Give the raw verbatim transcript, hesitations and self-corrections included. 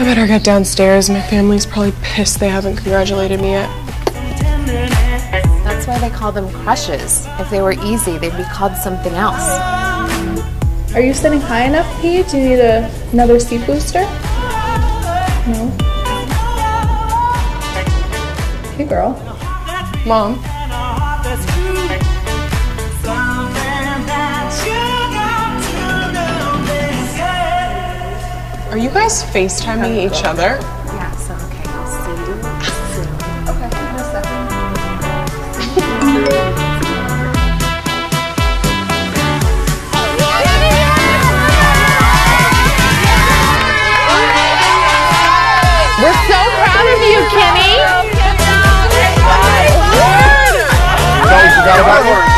I better get downstairs. My family's probably pissed they haven't congratulated me yet. That's why they call them crushes. If they were easy, they'd be called something else. Are you sitting high enough, Pete? Do you need a, another seat booster? No? Hey, girl. Mom. Are you guys FaceTiming each other? Yeah, so okay, I'll see you soon. Okay, in a second. We're so proud of you, Kenny! You forgot about